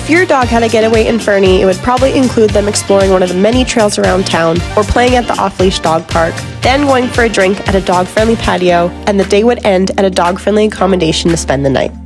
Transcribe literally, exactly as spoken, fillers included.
If your dog had a getaway in Fernie, it would probably include them exploring one of the many trails around town, or playing at the off-leash dog park, then going for a drink at a dog-friendly patio, and the day would end at a dog-friendly accommodation to spend the night.